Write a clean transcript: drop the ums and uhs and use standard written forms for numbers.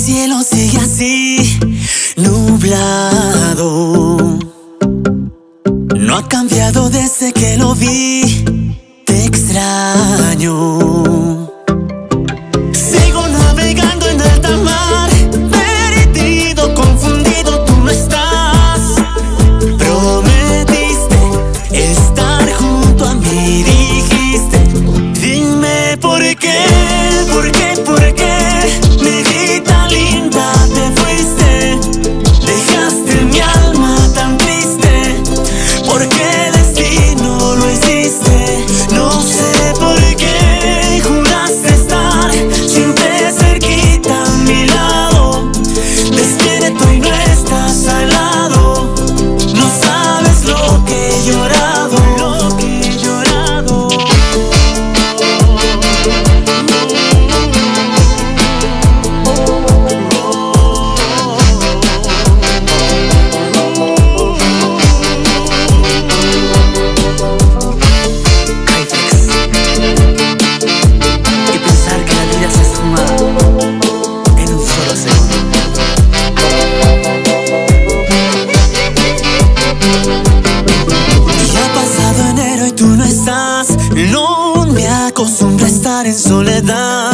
cielo sigue así, nublado. No ha cambiado desde que lo vi, te extraño. Sigo navegando en alta mar, perdido, confundido, tú no estás. Prometiste estar junto a mí, dijiste. Dime por qué, por qué, por qué, negrita linda, te fuiste. Dejaste mi alma tan triste, ¿por qué destino lo hiciste? No sé por qué juraste estar siempre cerquita a mi lado. Despierto y no estás al lado. No sabes lo que he llorado, lo que he llorado. Y pensar que la vida se esfuma en un solo segundo. Ya ha pasado enero y tú no estás. No me acostumbro a estar en soledad.